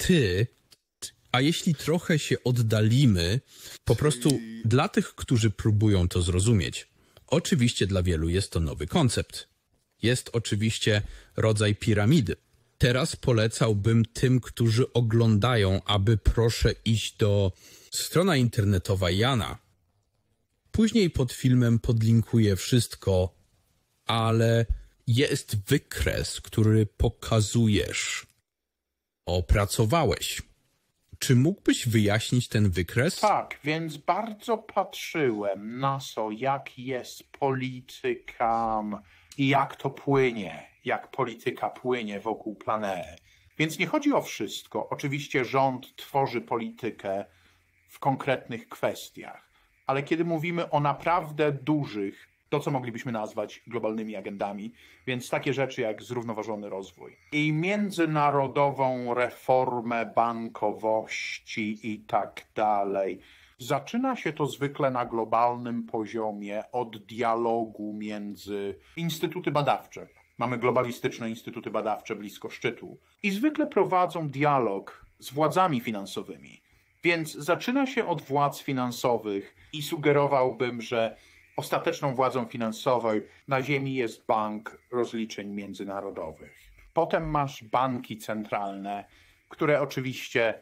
a jeśli trochę się oddalimy, po prostu dla tych, którzy próbują to zrozumieć, oczywiście dla wielu jest to nowy koncept. Jest oczywiście rodzaj piramidy. Teraz polecałbym tym, którzy oglądają, aby proszę iść do strona internetowa Jana. Później pod filmem podlinkuję wszystko, ale jest wykres, który pokazujesz. Opracowałeś. Czy mógłbyś wyjaśnić ten wykres? Tak, więc bardzo patrzyłem na to, jak jest polityka i jak to płynie, jak polityka płynie wokół planety. Więc nie chodzi o wszystko. Oczywiście rząd tworzy politykę w konkretnych kwestiach, ale kiedy mówimy o naprawdę dużych, to co moglibyśmy nazwać globalnymi agendami, więc takie rzeczy jak zrównoważony rozwój i międzynarodową reformę bankowości i tak dalej. Zaczyna się to zwykle na globalnym poziomie od dialogu między instytuty badawcze. Mamy globalistyczne instytuty badawcze blisko szczytu i zwykle prowadzą dialog z władzami finansowymi. Więc zaczyna się od władz finansowych i sugerowałbym, że ostateczną władzą finansową na Ziemi jest Bank Rozliczeń Międzynarodowych. Potem masz banki centralne, które oczywiście,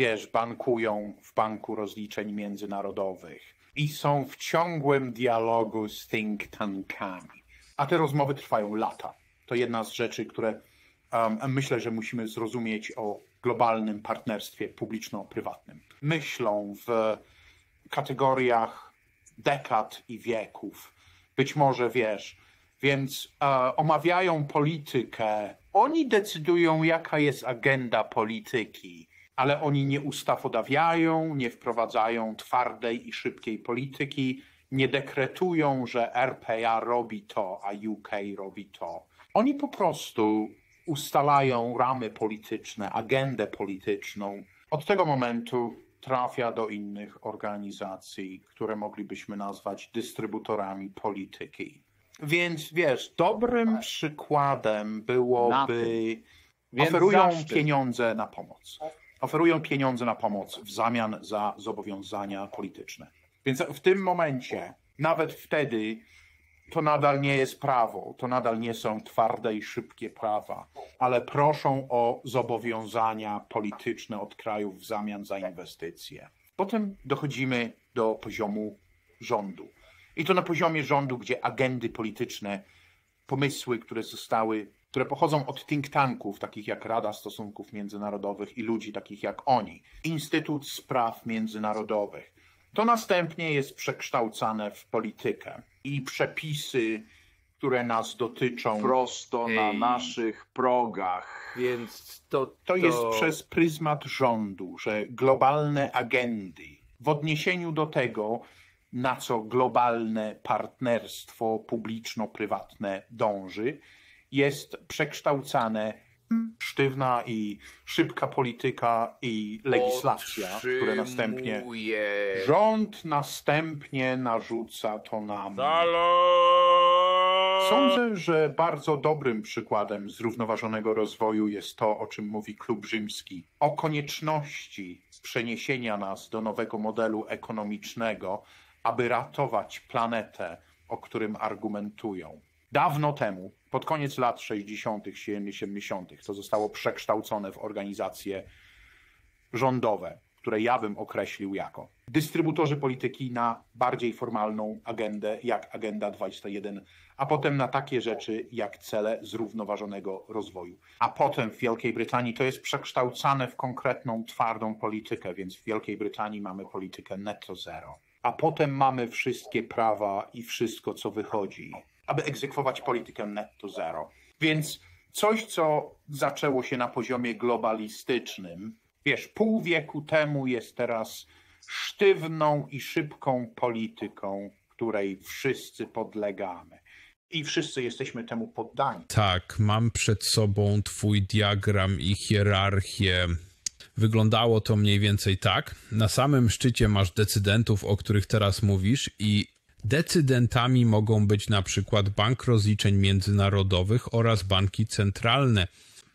bankują w Banku Rozliczeń Międzynarodowych i są w ciągłym dialogu z think tankami. A te rozmowy trwają lata. To jedna z rzeczy, które myślę, że musimy zrozumieć o globalnym partnerstwie publiczno-prywatnym. Myślą w kategoriach dekad i wieków. Być może więc omawiają politykę. Oni decydują, jaka jest agenda polityki, ale oni nie ustawodawniają, nie wprowadzają twardej i szybkiej polityki, nie dekretują, że RPA robi to, a UK robi to. Oni po prostu ustalają ramy polityczne, agendę polityczną. Od tego momentu trafia do innych organizacji, które moglibyśmy nazwać dystrybutorami polityki. Więc dobrym przykładem byłoby, oferują pieniądze na pomoc. Oferują pieniądze na pomoc w zamian za zobowiązania polityczne. Więc w tym momencie, nawet wtedy, to nadal nie jest prawo, to nadal nie są twarde i szybkie prawa, ale proszą o zobowiązania polityczne od krajów w zamian za inwestycje. Potem dochodzimy do poziomu rządu. I to na poziomie rządu, gdzie agendy polityczne, pomysły, które pochodzą od think tanków, takich jak Rada Stosunków Międzynarodowych i ludzi takich jak oni, Instytut Spraw Międzynarodowych, to następnie jest przekształcane w politykę i przepisy, które nas dotyczą prosto na naszych progach. Więc to jest przez pryzmat rządu, że globalne agendy w odniesieniu do tego, na co globalne partnerstwo publiczno-prywatne dąży, jest przekształcane sztywna i szybka polityka i legislacja, które następnie rząd następnie narzuca to nam. Sądzę, że bardzo dobrym przykładem zrównoważonego rozwoju jest to, o czym mówi Klub Rzymski. O konieczności przeniesienia nas do nowego modelu ekonomicznego, aby ratować planetę, o którym argumentują. Dawno temu, pod koniec lat 60., 70., to zostało przekształcone w organizacje rządowe, które ja bym określił jako dystrybutorzy polityki na bardziej formalną agendę, jak Agenda 21, a potem na takie rzeczy, jak cele zrównoważonego rozwoju. A potem w Wielkiej Brytanii to jest przekształcane w konkretną, twardą politykę, więc w Wielkiej Brytanii mamy politykę netto zero. A potem mamy wszystkie prawa i wszystko, co wychodzi, aby egzekwować politykę netto zero. Więc coś, co zaczęło się na poziomie globalistycznym, pół wieku temu jest teraz sztywną i szybką polityką, której wszyscy podlegamy. I wszyscy jesteśmy temu poddani. Tak, mam przed sobą twój diagram i hierarchię. Wyglądało to mniej więcej tak. Na samym szczycie masz decydentów, o których teraz mówisz, i decydentami mogą być na przykład Bank Rozliczeń Międzynarodowych oraz banki centralne.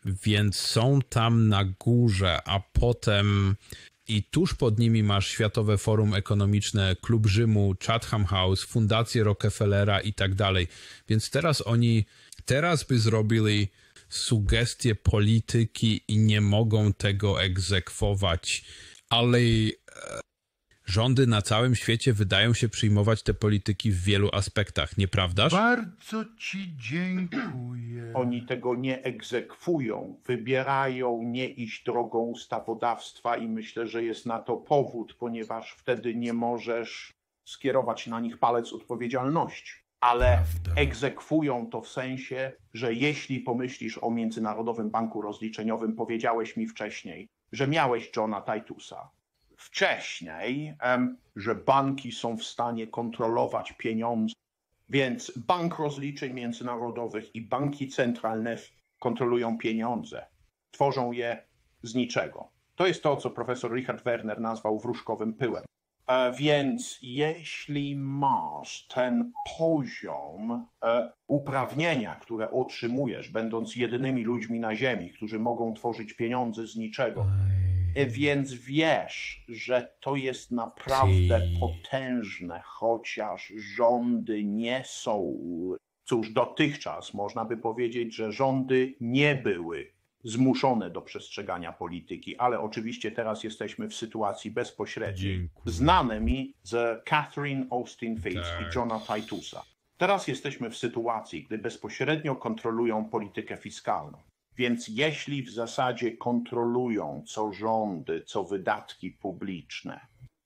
więc są tam na górze, a potem i tuż pod nimi masz Światowe Forum Ekonomiczne, Klub Rzymu, Chatham House, Fundację Rockefellera i tak dalej. Więc teraz by zrobili sugestie polityki i nie mogą tego egzekwować, ale rządy na całym świecie wydają się przyjmować te polityki w wielu aspektach, nieprawdaż? Bardzo ci dziękuję. Oni tego nie egzekwują, wybierają nie iść drogą ustawodawstwa i myślę, że jest na to powód, ponieważ wtedy nie możesz skierować na nich palec odpowiedzialności. Ale egzekwują to w sensie, że jeśli pomyślisz o Międzynarodowym Banku Rozliczeniowym, powiedziałeś mi wcześniej, że miałeś Johna Titusa. Wcześniej, że banki są w stanie kontrolować pieniądze, więc Bank Rozliczeń Międzynarodowych i banki centralne kontrolują pieniądze, tworzą je z niczego. To jest to, co profesor Richard Werner nazwał wróżkowym pyłem. Więc jeśli masz ten poziom uprawnienia, które otrzymujesz, będąc jedynymi ludźmi na ziemi, którzy mogą tworzyć pieniądze z niczego, więc wiesz, że to jest naprawdę potężne, chociaż rządy nie są. Cóż, dotychczas można by powiedzieć, że rządy nie były zmuszone do przestrzegania polityki, ale oczywiście teraz jesteśmy w sytuacji bezpośredniej. Znane mi z Catherine Austin Fitts i Johna Titusa. Teraz jesteśmy w sytuacji, gdy bezpośrednio kontrolują politykę fiskalną. Więc jeśli w zasadzie kontrolują co rządy, co wydatki publiczne,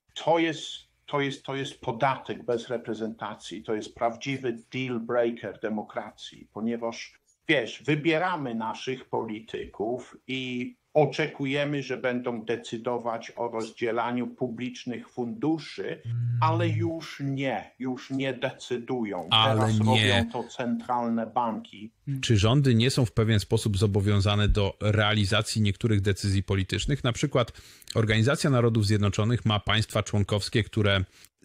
to jest podatek bez reprezentacji, to jest prawdziwy deal breaker demokracji, ponieważ wiesz, wybieramy naszych polityków i oczekujemy, że będą decydować o rozdzielaniu publicznych funduszy, ale już nie decydują. Teraz robią to centralne banki. Czy rządy nie są w pewien sposób zobowiązane do realizacji niektórych decyzji politycznych? Na przykład Organizacja Narodów Zjednoczonych ma państwa członkowskie, które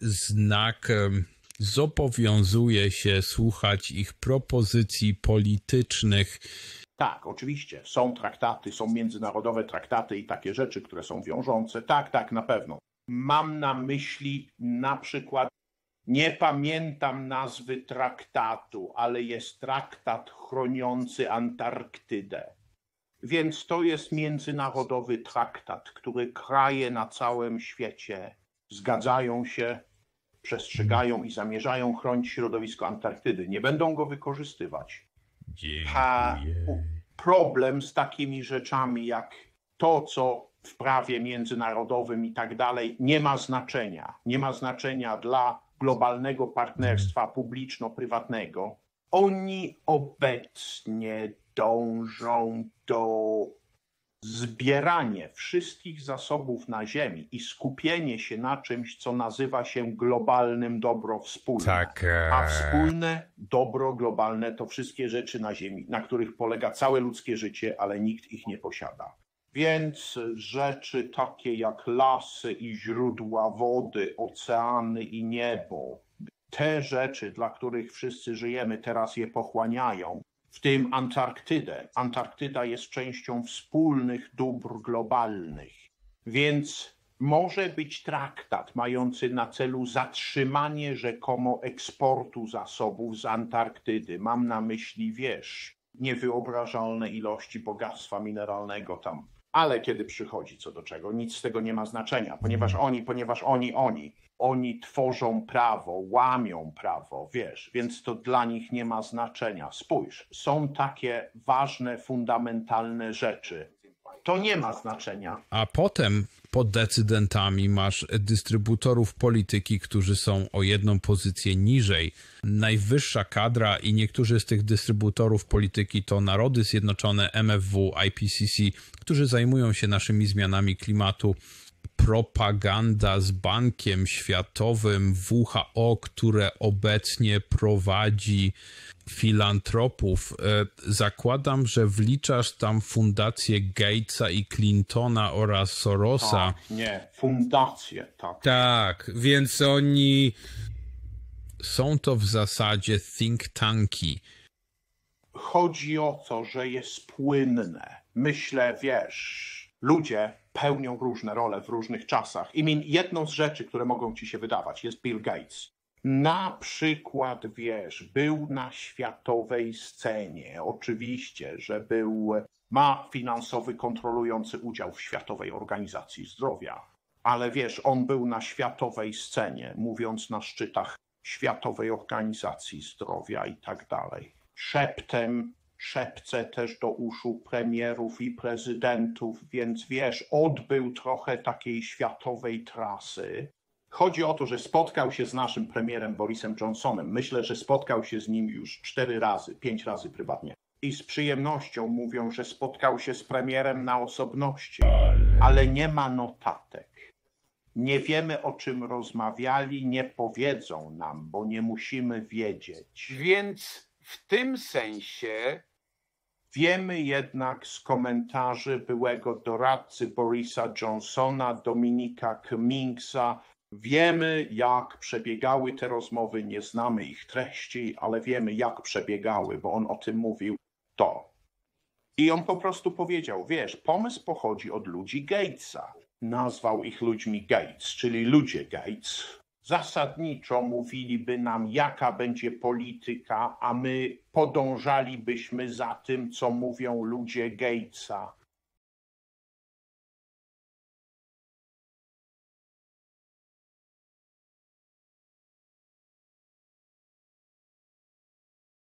zobowiązuje się słuchać ich propozycji politycznych. Tak, oczywiście. Są traktaty, są międzynarodowe traktaty i takie rzeczy, które są wiążące. Tak, na pewno. Mam na myśli na przykład, nie pamiętam nazwy traktatu, ale jest traktat chroniący Antarktydę. Więc to jest międzynarodowy traktat, który kraje na całym świecie zgadzają się, przestrzegają i zamierzają chronić środowisko Antarktydy. Nie będą go wykorzystywać. Problem z takimi rzeczami jak to, co w prawie międzynarodowym i tak dalej, nie ma znaczenia. Nie ma znaczenia dla globalnego partnerstwa publiczno-prywatnego. Oni obecnie dążą do zbierania wszystkich zasobów na Ziemi i skupienie się na czymś, co nazywa się globalnym dobro wspólne. Tak. A wspólne dobro globalne to wszystkie rzeczy na Ziemi, na których polega całe ludzkie życie, ale nikt ich nie posiada. Więc rzeczy takie jak lasy i źródła wody, oceany i niebo, te rzeczy, dla których wszyscy żyjemy, teraz je pochłaniają. W tym Antarktydę. Antarktyda jest częścią wspólnych dóbr globalnych. Więc może być traktat mający na celu zatrzymanie rzekomo eksportu zasobów z Antarktydy. Mam na myśli, wiesz, niewyobrażalne ilości bogactwa mineralnego tam. Ale kiedy przychodzi co do czego, nic z tego nie ma znaczenia, ponieważ oni tworzą prawo, łamią prawo, wiesz, więc to dla nich nie ma znaczenia. Spójrz, są takie ważne, fundamentalne rzeczy. To nie ma znaczenia. A potem pod decydentami masz dystrybutorów polityki, którzy są o jedną pozycję niżej. Najwyższa kadra i niektórzy z tych dystrybutorów polityki to Narody Zjednoczone, MFW, IPCC, którzy zajmują się naszymi zmianami klimatu. Propaganda z Bankiem Światowym, WHO, które obecnie prowadzi filantropów. Zakładam, że wliczasz tam fundację Gatesa i Clintona oraz Sorosa. Tak, nie, fundacje, tak. Tak, więc oni... Są to w zasadzie think tanki. Chodzi o to, że jest płynne. Myślę, wiesz, ludzie pełnią różne role w różnych czasach. I jedną z rzeczy, które mogą ci się wydawać, jest Bill Gates. Na przykład, wiesz, był na światowej scenie. Oczywiście, że ma finansowy, kontrolujący udział w Światowej Organizacji Zdrowia. Ale wiesz, on był na światowej scenie, mówiąc na szczytach Światowej Organizacji Zdrowia i tak dalej. Szepce też do uszu premierów i prezydentów, więc wiesz, odbył trochę takiej światowej trasy. Chodzi o to, że spotkał się z naszym premierem Borisem Johnsonem. Myślę, że spotkał się z nim już 4 razy, 5 razy prywatnie. I z przyjemnością mówią, że spotkał się z premierem na osobności, ale nie ma notatek. Nie wiemy, o czym rozmawiali, nie powiedzą nam, bo nie musimy wiedzieć. Więc w tym sensie Wiemy jednak z komentarzy byłego doradcy Borisa Johnsona, Dominika Cummingsa, wiemy, jak przebiegały te rozmowy, nie znamy ich treści, ale wiemy, jak przebiegały, bo on o tym mówił to. I on po prostu powiedział, wiesz, pomysł pochodzi od ludzi Gatesa. Nazwał ich ludźmi Gates, czyli ludzie Gates. Zasadniczo mówiliby nam, jaka będzie polityka, a my podążalibyśmy za tym, co mówią ludzie Gatesa.